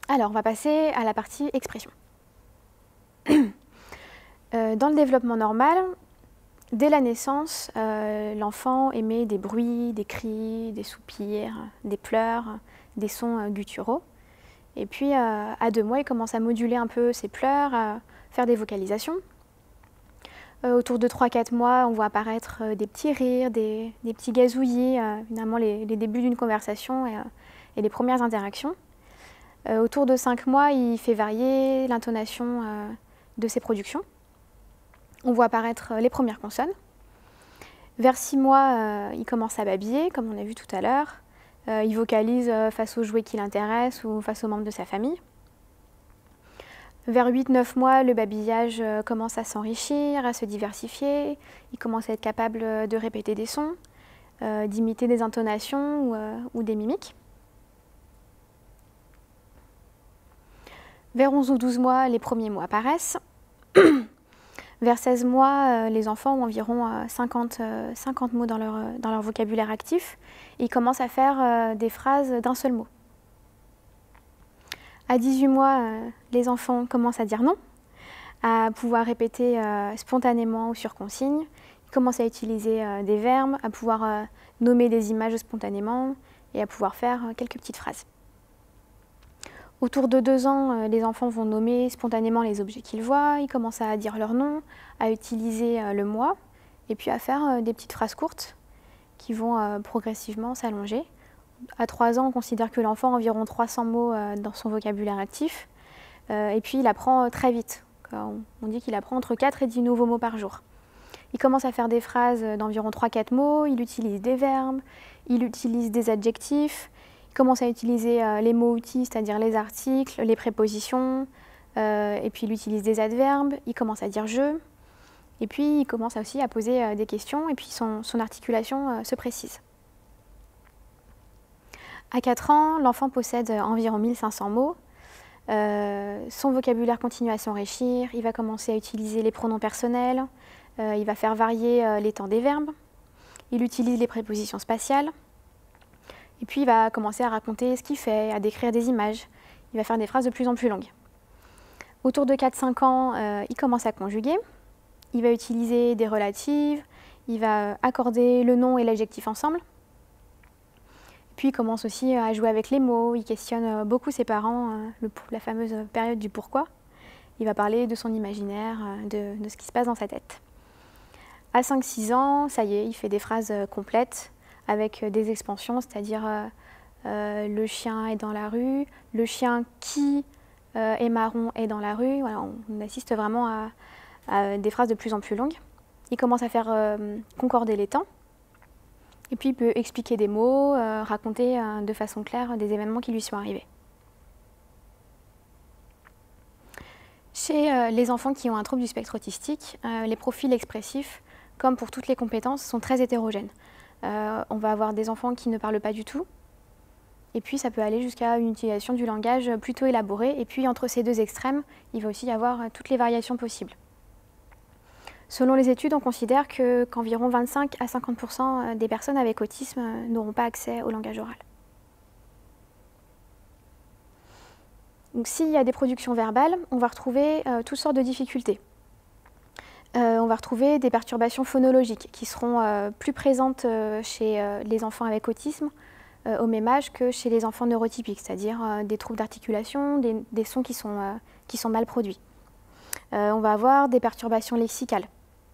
Alors, on va passer à la partie expression. Dans le développement normal, dès la naissance, l'enfant émet des bruits, des cris, des soupirs, des pleurs, des sons gutturaux. Et puis, à 2 mois, il commence à moduler un peu ses pleurs, à faire des vocalisations. Autour de 3-4 mois, on voit apparaître des petits rires, des petits gazouillis, finalement les débuts d'une conversation et les premières interactions. Autour de 5 mois, il fait varier l'intonation de ses productions. On voit apparaître les premières consonnes. Vers 6 mois, il commence à babiller, comme on a vu tout à l'heure. Il vocalise face aux jouets qui l'intéressent ou face aux membres de sa famille. Vers 8-9 mois, le babillage commence à s'enrichir, à se diversifier. Il commence à être capable de répéter des sons, d'imiter des intonations ou des mimiques. Vers 11 ou 12 mois, les premiers mots apparaissent. Vers 16 mois, les enfants ont environ 50 mots dans leur vocabulaire actif. Et ils commencent à faire des phrases d'un seul mot. À 18 mois, les enfants commencent à dire non, à pouvoir répéter spontanément ou sur consigne. Ils commencent à utiliser des verbes, à pouvoir nommer des images spontanément et à pouvoir faire quelques petites phrases. Autour de 2 ans, les enfants vont nommer spontanément les objets qu'ils voient, ils commencent à dire leur nom, à utiliser le moi, et puis à faire des petites phrases courtes qui vont progressivement s'allonger. À 3 ans, on considère que l'enfant a environ 300 mots dans son vocabulaire actif, et puis il apprend très vite. On dit qu'il apprend entre 4 et 10 nouveaux mots par jour. Il commence à faire des phrases d'environ 3-4 mots, il utilise des verbes, il utilise des adjectifs, il commence à utiliser les mots-outils, c'est-à-dire les articles, les prépositions, et puis il utilise des adverbes, il commence à dire « je », et puis il commence aussi à poser des questions, et puis son articulation se précise. À 4 ans, l'enfant possède environ 1500 mots. Son vocabulaire continue à s'enrichir, il va commencer à utiliser les pronoms personnels, il va faire varier les temps des verbes, il utilise les prépositions spatiales, et puis il va commencer à raconter ce qu'il fait, à décrire des images. Il va faire des phrases de plus en plus longues. Autour de 4-5 ans, il commence à conjuguer, il va utiliser des relatives, il va accorder le nom et l'adjectif ensemble. Puis il commence aussi à jouer avec les mots, il questionne beaucoup ses parents, la fameuse période du pourquoi. Il va parler de son imaginaire, de ce qui se passe dans sa tête. À 5-6 ans, ça y est, il fait des phrases complètes avec des expansions, c'est-à-dire le chien est dans la rue, le chien qui est marron est dans la rue. Voilà, on assiste vraiment à des phrases de plus en plus longues. Il commence à faire concorder les temps. Et puis il peut expliquer des mots, raconter de façon claire des événements qui lui sont arrivés. Chez les enfants qui ont un trouble du spectre autistique, les profils expressifs, comme pour toutes les compétences, sont très hétérogènes. On va avoir des enfants qui ne parlent pas du tout, et puis ça peut aller jusqu'à une utilisation du langage plutôt élaborée, et puis entre ces deux extrêmes, il va aussi y avoir toutes les variations possibles. Selon les études, on considère qu'environ 25 à 50% des personnes avec autisme n'auront pas accès au langage oral. Donc, s'il y a des productions verbales, on va retrouver toutes sortes de difficultés. On va retrouver des perturbations phonologiques qui seront plus présentes chez les enfants avec autisme au même âge que chez les enfants neurotypiques, c'est-à-dire des troubles d'articulation, des sons qui sont mal produits. On va avoir des perturbations lexicales.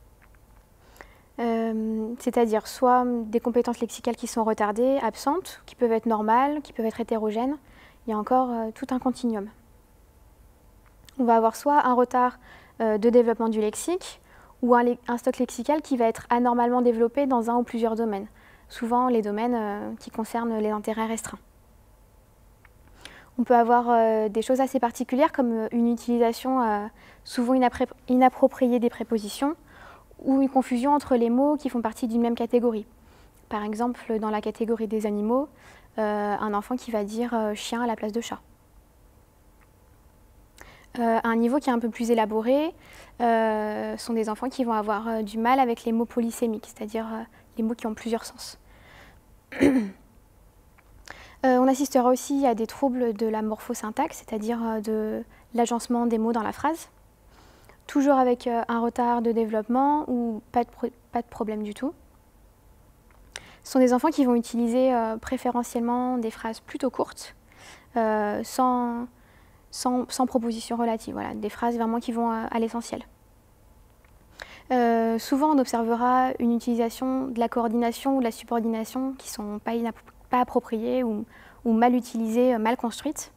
C'est-à-dire soit des compétences lexicales qui sont retardées, absentes, qui peuvent être normales, qui peuvent être hétérogènes. Il y a encore tout un continuum. On va avoir soit un retard de développement du lexique ou un stock lexical qui va être anormalement développé dans un ou plusieurs domaines, souvent les domaines qui concernent les intérêts restreints. On peut avoir des choses assez particulières comme une utilisation souvent inappropriée des prépositions, ou une confusion entre les mots qui font partie d'une même catégorie. Par exemple, dans la catégorie des animaux, un enfant qui va dire chien à la place de chat. À un niveau qui est un peu plus élaboré, sont des enfants qui vont avoir du mal avec les mots polysémiques, c'est-à-dire les mots qui ont plusieurs sens. On assistera aussi à des troubles de la morphosyntaxe, c'est-à-dire de l'agencement des mots dans la phrase, toujours avec un retard de développement ou pas de problème du tout. Ce sont des enfants qui vont utiliser préférentiellement des phrases plutôt courtes, sans proposition relative, voilà, des phrases vraiment qui vont à l'essentiel. Souvent, on observera une utilisation de la coordination ou de la subordination qui ne sont pas appropriées ou mal utilisées, mal construites.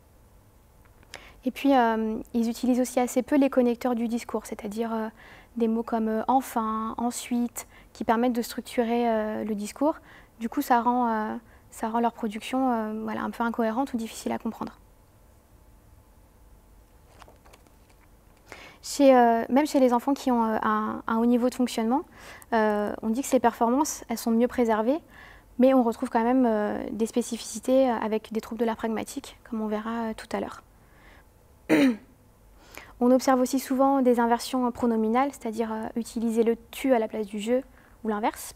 Et puis, ils utilisent aussi assez peu les connecteurs du discours, c'est-à-dire des mots comme enfin, ensuite, qui permettent de structurer le discours. Du coup, ça rend leur production voilà, un peu incohérente ou difficile à comprendre. Même chez les enfants qui ont un haut niveau de fonctionnement, on dit que ces performances, elles sont mieux préservées, mais on retrouve quand même des spécificités avec des troubles de l'art pragmatique, comme on verra tout à l'heure. On observe aussi souvent des inversions pronominales, c'est-à-dire utiliser le tu à la place du je ou l'inverse.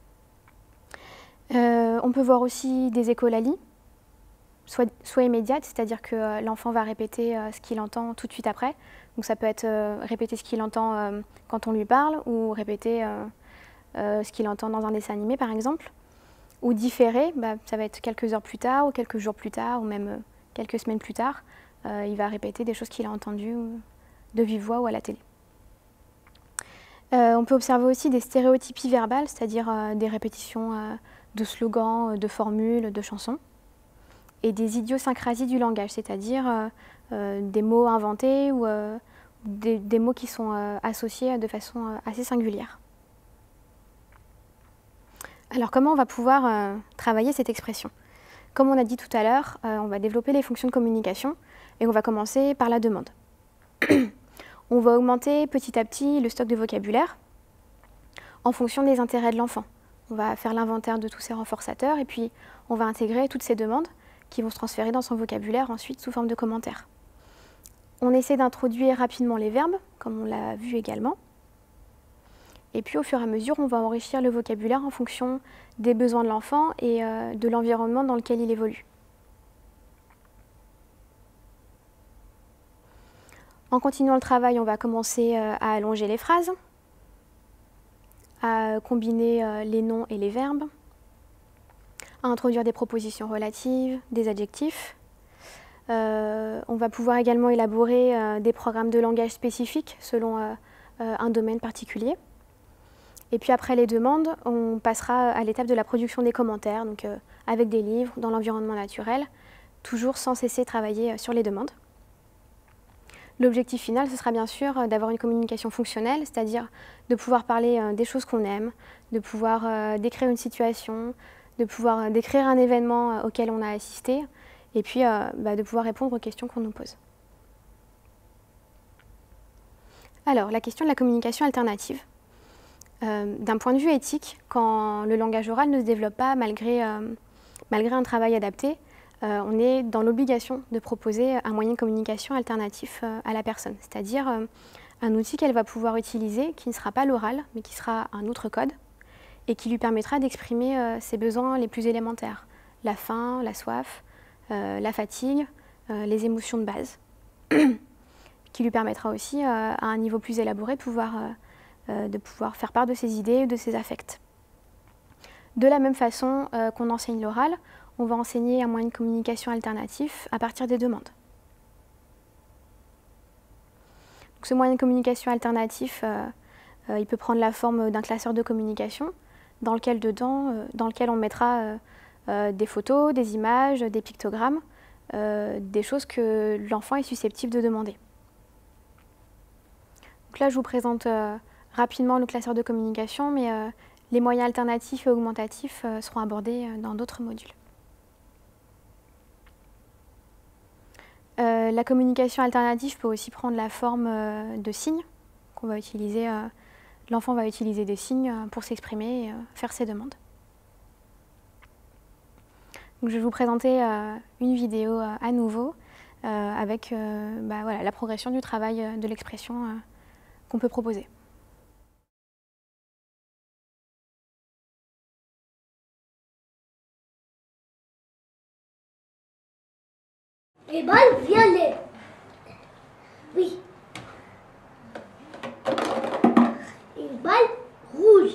On peut voir aussi des écholalies, soit immédiates, c'est-à-dire que l'enfant va répéter ce qu'il entend tout de suite après. Donc ça peut être répéter ce qu'il entend quand on lui parle ou répéter ce qu'il entend dans un dessin animé par exemple. Ou différer, ça va être quelques heures plus tard ou quelques jours plus tard ou même quelques semaines plus tard. Il va répéter des choses qu'il a entendues de vive voix ou à la télé. On peut observer aussi des stéréotypies verbales, c'est-à-dire des répétitions de slogans, de formules, de chansons. Et des idiosyncrasies du langage, c'est-à-dire des mots inventés ou des mots qui sont associés de façon assez singulière. Alors comment on va pouvoir travailler cette expression? Comme on a dit tout à l'heure, on va développer les fonctions de communication et on va commencer par la demande. On va augmenter petit à petit le stock de vocabulaire en fonction des intérêts de l'enfant. On va faire l'inventaire de tous ces renforçateurs et puis on va intégrer toutes ces demandes qui vont se transférer dans son vocabulaire ensuite sous forme de commentaires. On essaie d'introduire rapidement les verbes, comme on l'a vu également. Et puis au fur et à mesure, on va enrichir le vocabulaire en fonction des besoins de l'enfant et de l'environnement dans lequel il évolue. En continuant le travail, on va commencer à allonger les phrases, à combiner les noms et les verbes, à introduire des propositions relatives, des adjectifs. On va pouvoir également élaborer des programmes de langage spécifiques selon un domaine particulier. Et puis après les demandes, on passera à l'étape de la production des commentaires, donc avec des livres, dans l'environnement naturel, toujours sans cesser de travailler sur les demandes. L'objectif final, ce sera bien sûr d'avoir une communication fonctionnelle, c'est-à-dire de pouvoir parler des choses qu'on aime, de pouvoir décrire une situation, de pouvoir décrire un événement auquel on a assisté, et puis de pouvoir répondre aux questions qu'on nous pose. Alors, la question de la communication alternative. D'un point de vue éthique, quand le langage oral ne se développe pas malgré un travail adapté, on est dans l'obligation de proposer un moyen de communication alternatif à la personne, c'est-à-dire un outil qu'elle va pouvoir utiliser qui ne sera pas l'oral, mais qui sera un autre code et qui lui permettra d'exprimer ses besoins les plus élémentaires, la faim, la soif, la fatigue, les émotions de base, qui lui permettra aussi, à un niveau plus élaboré, de pouvoir faire part de ses idées, de ses affects. De la même façon qu'on enseigne l'oral, on va enseigner un moyen de communication alternatif à partir des demandes. Donc, ce moyen de communication alternatif, il peut prendre la forme d'un classeur de communication dans lequel on mettra des photos, des images, des pictogrammes, des choses que l'enfant est susceptible de demander. Donc là, je vous présente rapidement le classeur de communication, mais les moyens alternatifs et augmentatifs seront abordés dans d'autres modules. La communication alternative peut aussi prendre la forme de signes qu'on va utiliser. L'enfant va utiliser des signes pour s'exprimer et faire ses demandes. Donc, je vais vous présenter une vidéo à nouveau avec voilà, la progression du travail de l'expression qu'on peut proposer. Et balle violet. Oui. Une balle rouge.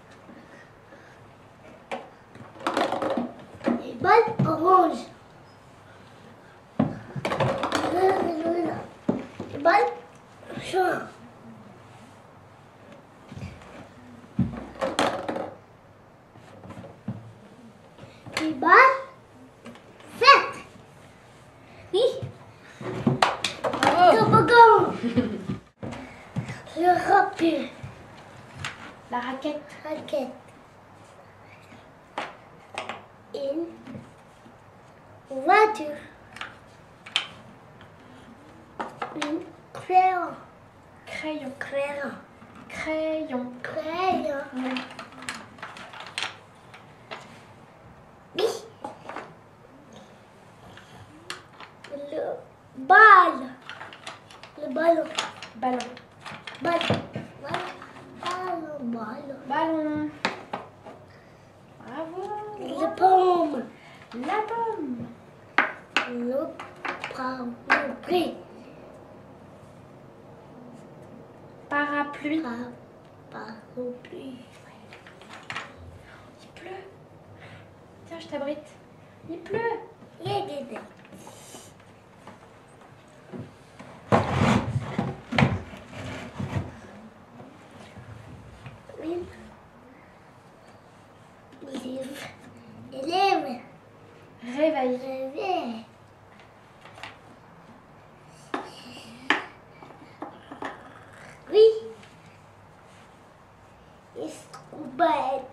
Une balle orange. Une balle jaune. Une balle verte. Oui. Bravo. Toboggan. Le rapide. La raquette. Raquette. Une voiture. Une crayon. Crayon. Crayon. Crayon. Crayon. Oui. Oui. Le balle. Le ballon. Ballon. Ballon. Ballon. Ballon. Ballon. Bravo. Le pomme. La pomme. Le pomme. Le prix. Parapluie. Parapluie. Il pleut. Tiens, je t'abrite. Il pleut. Une livre. Élève. Réveil. Réveil. Oui. Escoubette.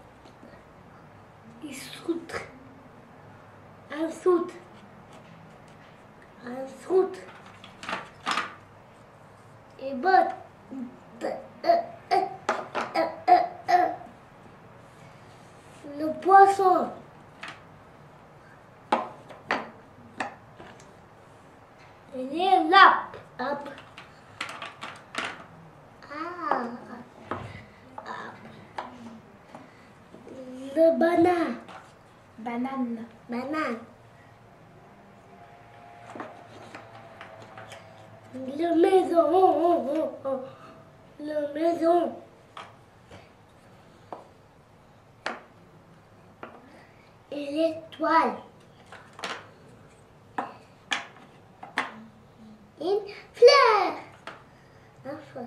Soutre. Un soutre. Un soutre. Et botte. Le poisson. Et les lapes. Hop. Ah. Le banane. Banane. Banane. Le maison. Le maison. Et l'étoile. Une fleur. Un fleur.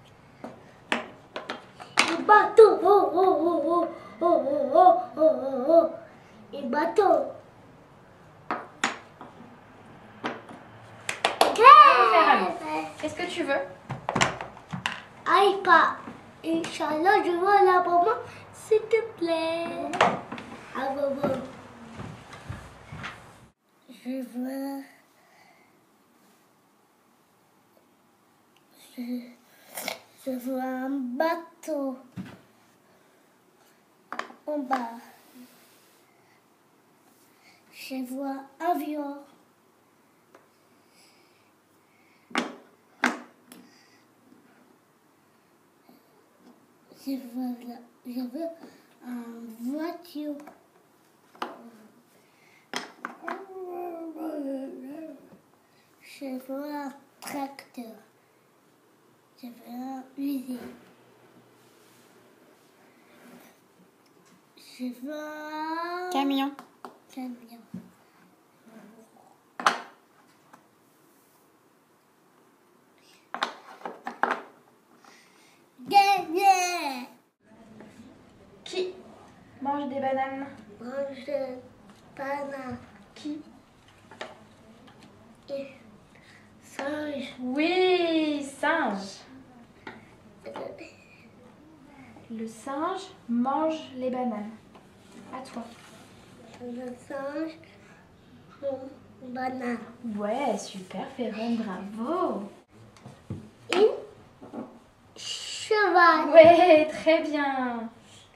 Le bateau. Oh, oh, oh, oh, oh, oh, oh, oh, oh, oh. Et bateau. Qu'est-ce que tu veux? Aïe, pas. Inch'Allah, je veux la maman, s'il te plaît. Ah, maman. Je veux. Je veux un bateau. En bas. Je veux un avion. Je veux une voiture. Je veux un tracteur. Je veux un usine. Je veux un Camion. camion. Gagné! Qui mange des bananes? Mange banane. Qui? Et singe. Oui, singe. Le singe mange les bananes. À toi. Le singe mange banane. Ouais, super, Féron, bravo. Une cheval. Ouais, très bien.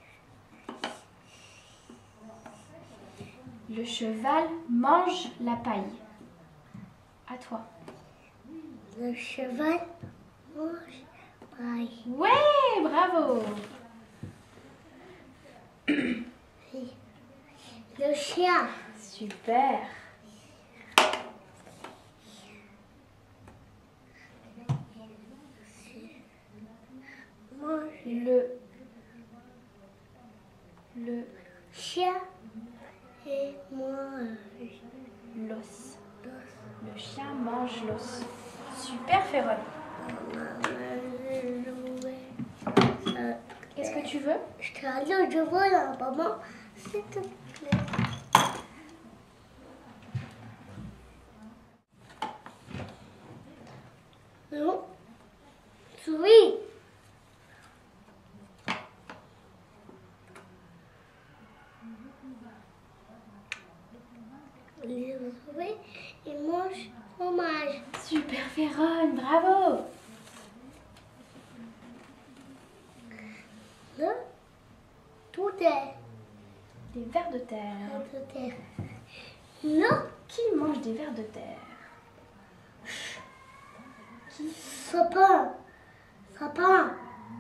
Le cheval mange la paille. À toi. Le cheval mange paille. Ouais, bravo. Le chien. Super. Le chien et mange l'os. Le chien mange l'os. Super, Férol. Qu'est-ce que tu veux? Je veux la maman, s'il te plaît. Non. Souris. Les souris, ils mangent fromage. Super, Férol, bravo. Le tout est Des vers de terre. de terre. Le Qui mange des vers de terre? sapin. Sapin.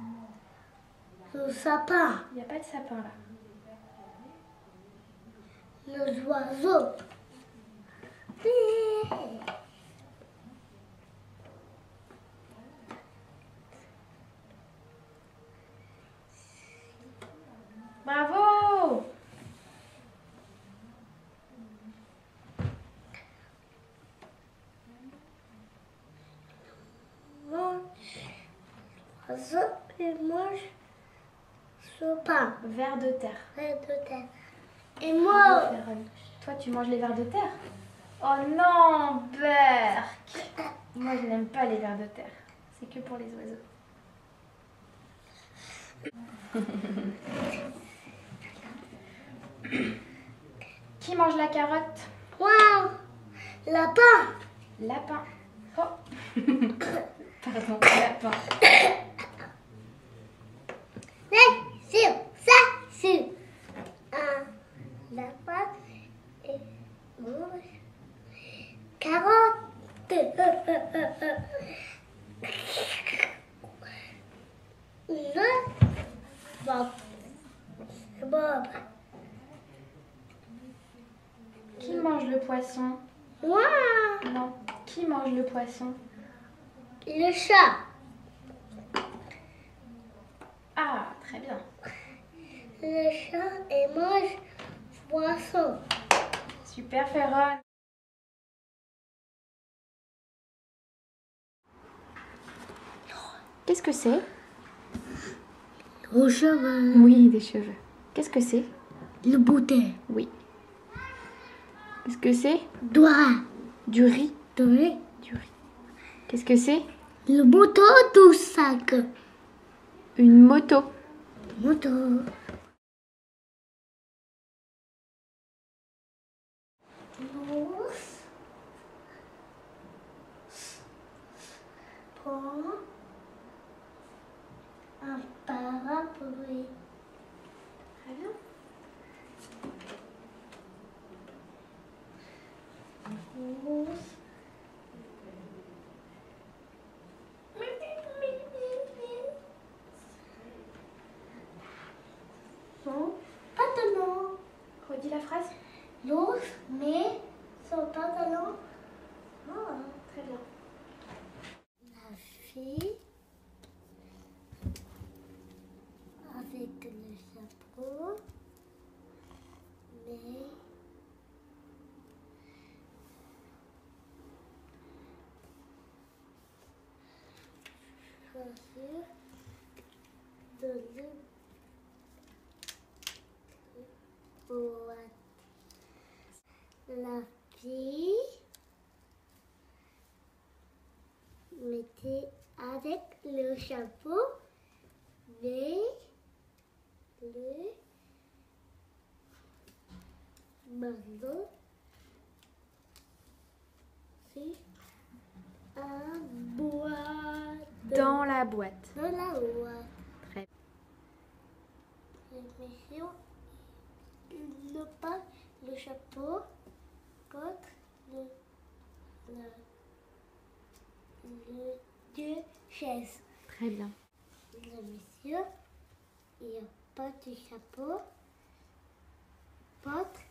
Le sapin. Il n'y a pas de sapin là. Les oiseaux. Bravo. Oiseaux et mange sapin. Vers de terre. Vers de terre. Et Bravo, moi, Férol. Toi, tu manges les vers de terre? Oh non, Berk. Moi, je n'aime pas les vers de terre. C'est que pour les oiseaux. Qui mange la carotte? moi, lapin. Lapin. Oh. Pardon, lapin. C'est un lapin et mange carotte. Bob. Qui mange le poisson? Moi, Non. Qui mange le poisson? le chat. Ah, très bien. Le chat et mange poisson. Super, Férol. Qu'est-ce que c'est? Le cheval. Oui, des cheveux. Qu'est-ce que c'est? Le bouteille. Oui. Qu'est-ce que c'est? Doigt. Du riz. Doré. Du riz. Qu'est-ce que c'est? Le moto du sac. Une moto. Moto. L'ours prend un parapluie. Très bien. L'ours son pantalon. Redis la phrase. L'ours met son pantalon. Ah, Très bien. la fille avec le chapeau met chaussures de boîte. La fille mettait avec le chapeau mais le ballon c'est un boîte. Dans la boîte. Dans la boîte. Très Le monsieur ne pas le chapeau contre le deux chaises. Très bien. Le monsieur, il a pas de chapeau, porte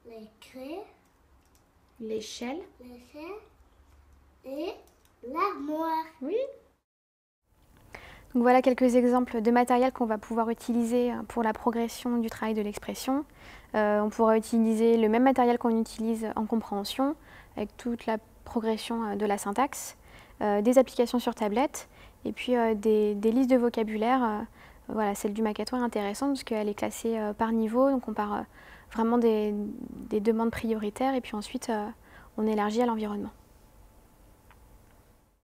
les craies, l'échelle. l'échelle et l'armoire. Oui. Donc voilà quelques exemples de matériel qu'on va pouvoir utiliser pour la progression du travail de l'expression. On pourra utiliser le même matériel qu'on utilise en compréhension, avec toute la progression de la syntaxe, des applications sur tablette, et puis des listes de vocabulaire. Voilà, celle du Makaton est intéressante parce qu'elle est classée par niveau, donc on part vraiment des demandes prioritaires, et puis ensuite on élargit à l'environnement.